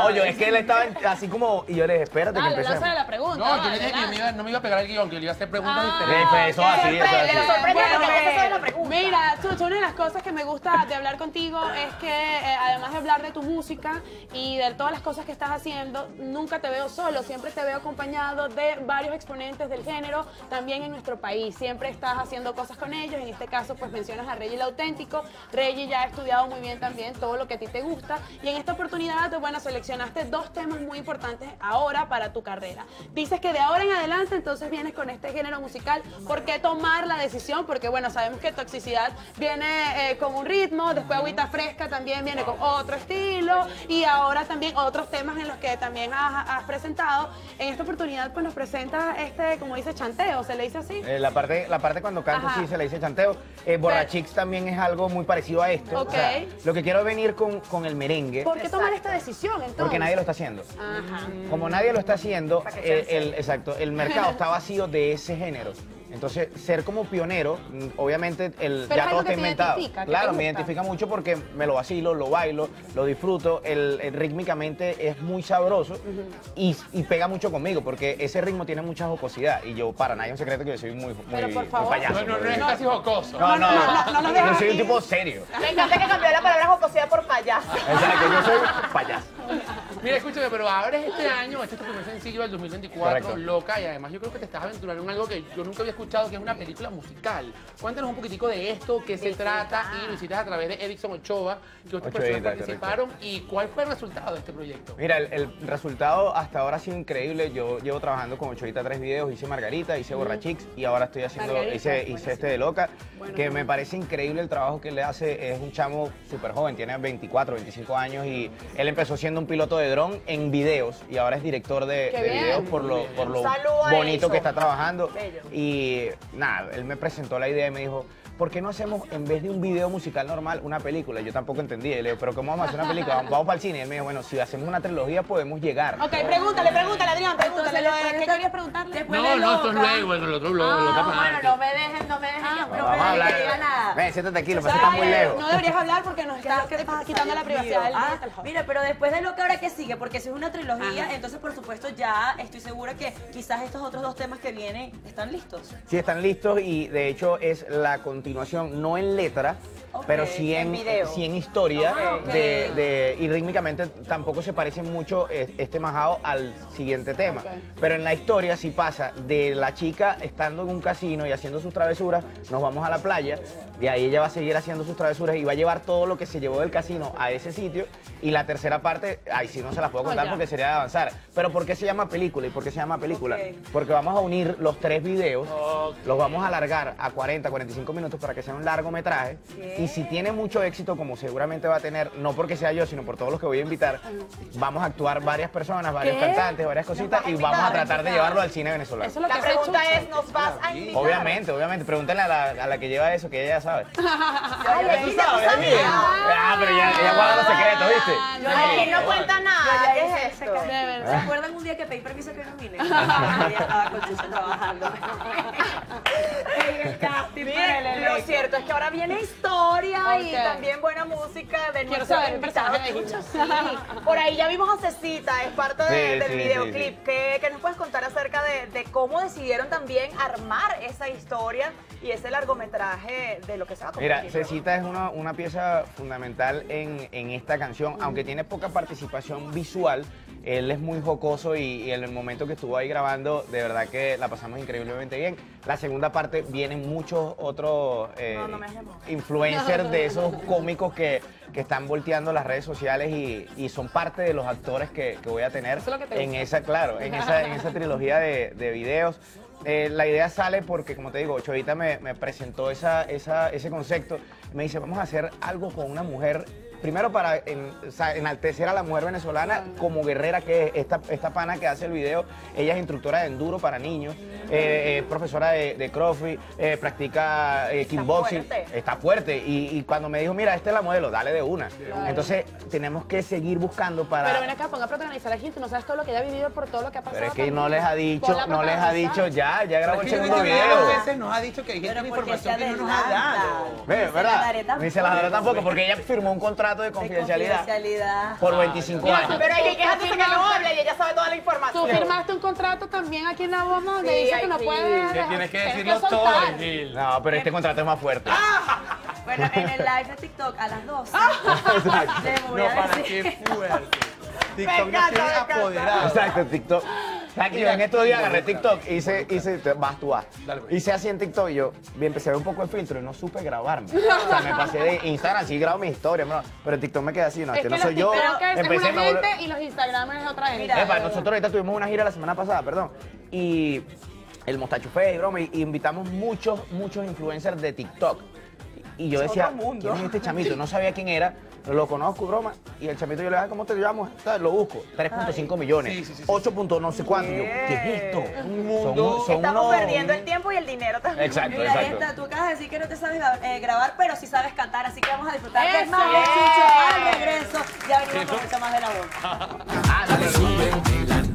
No, yo es que él estaba así como, y yo le dije, espérate que Dale, empecemos. lánzale la pregunta. No, yo le dale, dije que dale. no me iba a pegar el guión, que yo le iba a hacer preguntas Ah. diferentes. Eso así, eso así. Bueno, esa es la pregunta. mira, Chucho, una de las cosas que me gusta de hablar contigo es que además de hablar de tu música y de todas las cosas que estás haciendo, nunca te veo solo, siempre te veo acompañado de varios exponentes del género, también en nuestro país. Siempre estás haciendo cosas con ellos, en este caso pues mencionas a Reggie el Auténtico. Reggie ya ha estudiado muy bien también todo lo que a ti te gusta y en esta oportunidad, bueno, seleccionaste dos temas muy importantes ahora para tu carrera. Dices que de ahora en adelante entonces vienes con este género musical. ¿Por qué tomar la decisión? Porque bueno, sabemos que Toxicidad viene con un ritmo, después Agüita Fresca también viene con otro estilo y ahora también otros temas en los que también has presentado. En esta oportunidad pues nos presenta como dice, chanteo, ¿se le dice así? La parte cuando canto Ajá. sí se le dice chanteo. Borrachix también es algo muy parecido a esto. Ok. O sea, lo que quiero venir con el merengue, ¿Por qué tomar esta decisión entonces? porque nadie lo está haciendo. Ajá. Como nadie lo está haciendo, exacto, el mercado está vacío de ese género. Entonces, ser como pionero, obviamente Pero ya es algo todo está que te inventado. identifica, que te Claro, me gusta. identifica mucho porque me lo vacilo, lo bailo, lo disfruto. Rítmicamente es muy sabroso y pega mucho conmigo porque ese ritmo tiene mucha jocosidad. Y yo, para nadie es un secreto que yo soy muy por favor. payaso. No es casi jocoso. No, nos dejes yo soy un aquí. tipo serio. Me encanta que cambió la palabra jocosidad por payaso. Exacto, yo soy payaso. Mira, escúchame, pero abres este año, este es tu primer sencillo del 2024, Correcto. Loca, y además yo creo que te estás aventurando en algo que yo nunca había escuchado, que es una película musical. Cuéntanos un poquitico de esto, qué se trata, y lo hiciste a través de Edison Ochoa, que otras personas Ochoita, participaron, y cuál fue el resultado de este proyecto. Mira, el resultado hasta ahora ha sido increíble. Yo llevo trabajando con Ochoita 3 videos, hice Margarita, hice Borrachix y ahora estoy haciendo, Margarita, hice este de Loca, que me parece increíble el trabajo que él le hace. Es un chamo súper joven, tiene 24, 25 años y él empezó siendo un piloto de dron en videos y ahora es director de Qué bien. videos por lo Saludo a bonito Edison. que está trabajando. Bello. Y nada, él me presentó la idea y me dijo, ¿por qué no hacemos, en vez de un video musical normal, una película? Yo tampoco entendía. Y le digo, ¿pero cómo vamos a hacer una película? Vamos para el cine. Y él me dijo, bueno, si hacemos una trilogía podemos llegar. Ok, pregúntale, Adrián, pregúntale. Entonces, ¿Qué querías preguntarle? Después No, de no, esto es Loca. luego, en el otro blog, Loca Bueno, aparte. no me dejen que no me Vamos a hablar. dejen que diga nada. Ven, siéntate aquí, lo que pasa es que estás muy lejos. No deberías hablar porque nos ¿Qué es está lo que pasa, quitando la Dios privacidad mío? del Ah, Digital Hub. mira, pero después de Loca, ¿ahora qué sigue? Porque si es una trilogía, Ajá. entonces por supuesto ya estoy segura que quizás estos otros dos temas que vienen están listos. Sí, están listos y de hecho es la continuación, no en letra, Ok, pero sí en video. sí en historia. Ok. Y rítmicamente tampoco se parece mucho este majado al siguiente tema. Pero en la historia sí pasa de la chica estando en un casino y haciendo sus travesuras, nos vamos a la playa, de ahí ella va a seguir haciendo sus travesuras y va a llevar todo lo que se llevó del casino a ese sitio. Y la tercera parte, ahí sí no se las puedo contar ya. porque sería de avanzar. Pero ¿por qué se llama película y por qué se llama película? Ok. Porque vamos a unir los 3 videos, Ok. los vamos a alargar a 40, 45 minutos para que sea un largometraje. Y si tiene mucho éxito, como seguramente va a tener, no porque sea yo, sino por todos los que voy a invitar, vamos a actuar varias personas, varios cantantes, varias cositas y vamos a tratar de llevarlo al cine venezolano. Eso es lo que La hace pregunta Chucho. es, ¿nos vas a invitar? Obviamente, pregúntenle a la que lleva eso, que ella ya sabe. Ay, ¿Tú Leticia, ¿tú sabes? sabías? Pero ella guarda los secretos, ¿viste? Aquí no cuenta nada. ¿Qué es esto? De ¿Se verdad. acuerdan un día que pedí permiso que no vine? Ya estaba con Chucho trabajando. Miren, lo cierto es que ahora viene historia y Ok. también buena música de Quiero nuestro saber el invitado personaje de Chucho. Chucho. Sí. Por ahí ya vimos a Cecita, es parte del Sí, videoclip. sí. ¿Qué nos puedes contar acerca de cómo decidieron también armar esa historia y ese largometraje de lo que se va a Mira, convertir? Cecita es una pieza fundamental en esta canción, aunque tiene poca participación visual. Él es muy jocoso y en el momento que estuvo ahí grabando, de verdad que la pasamos increíblemente bien. La segunda parte vienen muchos otros influencers de esos cómicos que están volteando las redes sociales y son parte de los actores que voy a tener Eso es lo que te en gusta. esa, claro, en esa trilogía de videos. La idea sale porque, como te digo, Ochoita me presentó ese concepto. Me dice, vamos a hacer algo con una mujer, primero para enaltecer a la mujer venezolana como guerrera que es esta pana que hace el video. Ella es instructora de enduro para niños, profesora de CrossFit, practica kickboxing. Está fuerte. Y cuando me dijo, mira, esta es la modelo, dale de una. Entonces, tenemos que seguir buscando para... Pero ven acá, ponga a protagonizar a la gente, no sabes todo lo que ella ha vivido por todo lo que ha pasado. Pero es que también. no les ha dicho, Ponla a no les ha protagonizar. dicho ya grabó el Es que segundo varias video. veces nos ha dicho que hay gente Pero de porque se información que no nos ha adelanta. dado. Ve, Ni se la ¿verdad? daré Ni se las daré tampoco, porque ella firmó un contrato contrato de confidencialidad Confidencialidad. por 25 años. Pero hay que quejándose que no habla y ella sabe toda la información. Tú firmaste un contrato también aquí en La Bomba donde Sí, dice que no aquí. puedes. Que tienes que decirlo soltar. todo, Gil. No, pero este contrato es más fuerte. Bueno, en el live de TikTok a las 12. Les voy No, a para decir. qué fuerte. TikTok Me nos encanta, tiene me encanta. apoderado. Exacto, TikTok. ¿Sabes que yo en estos días agarré TikTok? Vas tú vas. Dale, pues. Hice así en TikTok y yo empecé a ver un poco de filtro y no supe grabarme. O sea, me pasé de Instagram, sí grabo mis historias, pero en TikTok me quedé así, no, Es este que no soy yo. TikTokers es Empecé una a volver- gente y los Instagramers es otra gente. Mira, Epa, nosotros ahorita tuvimos una gira la semana pasada, perdón, y el Mostacho Fe, broma, y invitamos muchos influencers de TikTok. Y yo decía, ¿quién es este chamito? No sabía quién era, pero lo conozco, broma, y el chamito yo le dije, ¿cómo te llamas? Lo busco, 3.5 millones, Sí, sí, sí, sí. 8 punto no sé cuánto, y yo, ¿qué es esto? Un mundo. Son Estamos unos- perdiendo el tiempo y el dinero también. Exacto, Mira, exacto. esta, tú acabas de decir que no te sabes grabar, pero sí sabes cantar, así que vamos a disfrutar de ¡Eso! más de Chucho al regreso. Ya venimos con mucho más de La Bomba. Ah, dale.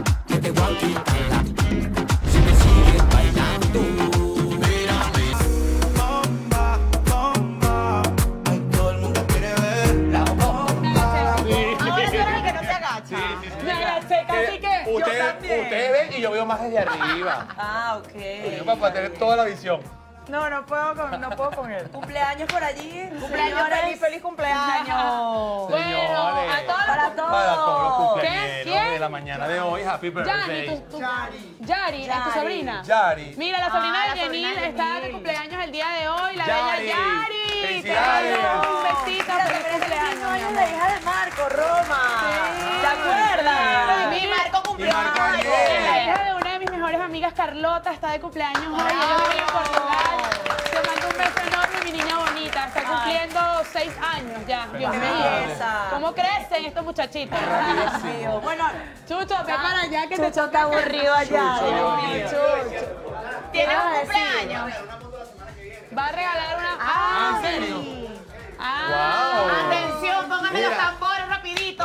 Ahora tú eres el que no se agacha. Me agaché casi que. Ustedes ven y yo veo más desde arriba. Ah, ok. Para tener toda la visión. No puedo con él. Cumpleaños por allí. Cumpleaños, feliz cumpleaños. Bueno, a todos Para los todos. Para todos los ¿Quién? cumpleaños de la mañana de hoy. Happy Yari, birthday. Yari, ¿es tu sobrina? Yari. Mira, la sobrina la de sobrina Yanil de está de Yanil. cumpleaños el día de hoy. La Yari. bella Yari. Felicidades. Te mando un besito. Mira, Feliz también es el 15 cumpleaños, mi años amor. de hija de Marco, Roma. Sí. ¿Te acuerdas? Mi Marco cumplió Marco años. ayer. La hija de una de mis mejores amigas, Carlota, está de cumpleaños hoy. Ella vive en Portugal. Te mando un beso enorme, mi niña bonita. Está cumpliendo 6 años ya. Dios Qué mío. belleza. ¿Cómo crecen estos muchachitos? Dios mío. Bueno, Chucho, ve para allá que te Chucho está aburrido allá. Chucho, Dios Dios mío. Chucho. Tiene Ah, un sí. cumpleaños. Va a regalar una. ¿En serio? Ah, Wow. Atención, póngame los tambores rapidito.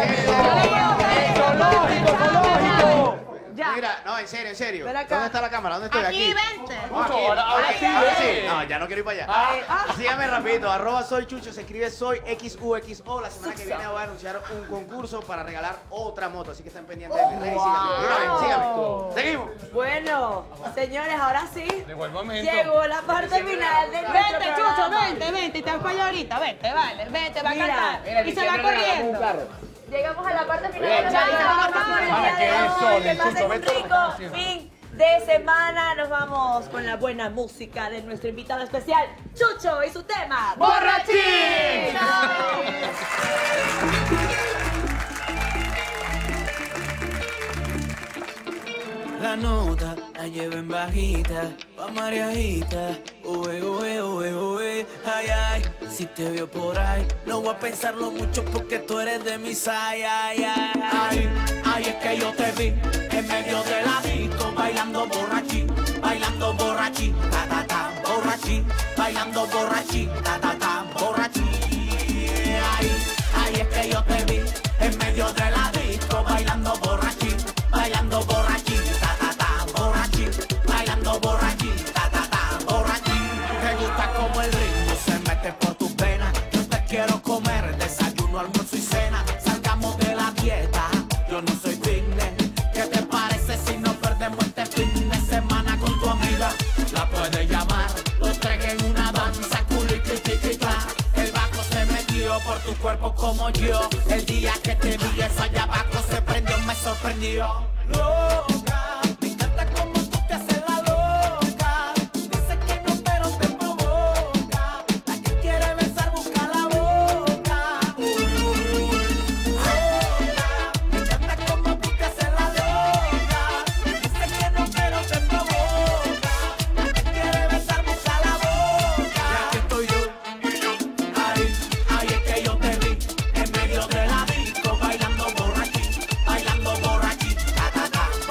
Ya. Mira, no, en serio. Ven acá. ¿Dónde está la cámara? ¿Dónde estoy? Aquí, vente. Ahora sí, ve. No, ya no quiero ir para allá. Síganme rapidito, @soy Chucho, se escribe soy XUXO. La semana que viene voy a anunciar un concurso para regalar otra moto, así que estén pendientes de mis redes y síganme. Síganme. Seguimos. Bueno, señores, ahora sí. Llegó el momento. Llegó la parte final de nuestro Vente, Chucho, programa. vente, y te vas para allá ahorita, vente, vale, vente, va a Mira, cantar. Y se va corriendo. Llegamos a la parte final Bien, de ya, nuestro ya, programa por el para día que de eso, hoy. Que Chucho, pasen un ve todo lo que estamos rico haciendo. fin de semana. Nos vamos con la buena música de nuestro invitado especial, Chucho, y su tema. ¡Borrachín! La nota la lleven bajita, pa' Mariajita, ué, ué, ué, ué, ay, ay, si te veo por ahí, no voy a pensarlo mucho porque tú eres de mis ay, ay, ay, ay, ay, es que yo te vi en medio de la disco, bailando borrachín, ta, ta, ta, borrachín, bailando borrachín, ta, ta, ta, borrachín, ay, ay, es que yo te vi en medio de la disco, bailando borrachín, ta, ta, ta, borrachín, bailando borrachín, ta, ta, ta, borrachín. Te gusta como el ritmo se mete por tus venas. Yo te quiero comer, desayuno, almuerzo y cena. Salgamos de la dieta, yo no soy fitness. ¿Qué te parece si nos perdemos este fin de semana con tu amiga? La puedes llamar, los tres en una danza, culo y critica. El bajo se metió por tu cuerpo como yo. El día que te vi eso allá abajo se prendió, me sorprendió. Loca, me encanta como tú te haces la loca. Dices que no, pero te provoca. La que quiere besar busca la boca. Loca, me encanta como tú te haces la loca. Dices que no, pero te provoca. La que quiere besar busca la boca. Y aquí estoy yo. Ay, ay, es que yo te vi en medio de la disco bailando borrachín, ta, ta, ta,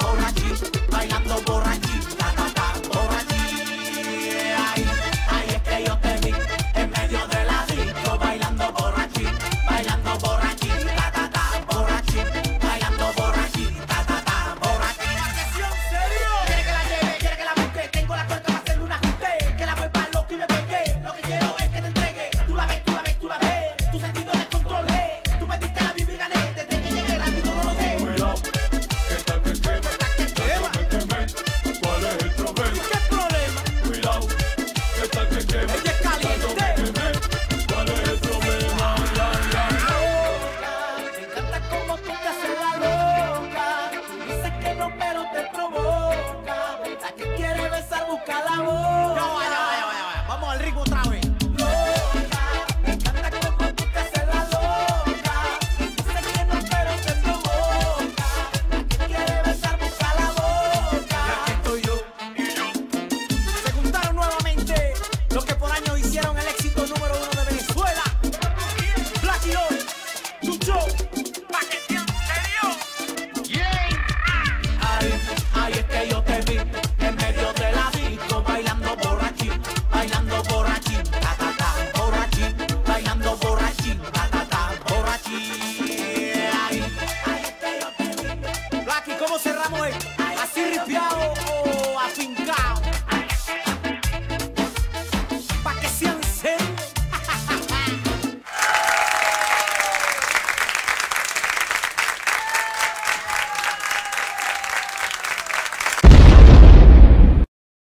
la boca. Ya vaya. Vamos al ritmo otra vez. Loca, me encanta como tú te haces la loca. Dice que no, pero te provoca. La que quiere besar, busca la boca. Y aquí estoy yo. Se juntaron nuevamente los que por años hicieron el éxito número 1 de Venezuela. Black y Lloyd, Chucho, pa' que entiendan serio. Ay, es que yo te vi en medio de la disco bailando borrachín, ta ta ta, borrachín, bailando borrachín, ta ta ta, borrachín. Ay, es que yo te vi. Black, ¿y cómo cerramos esto? ¿Así ripiado o afincado?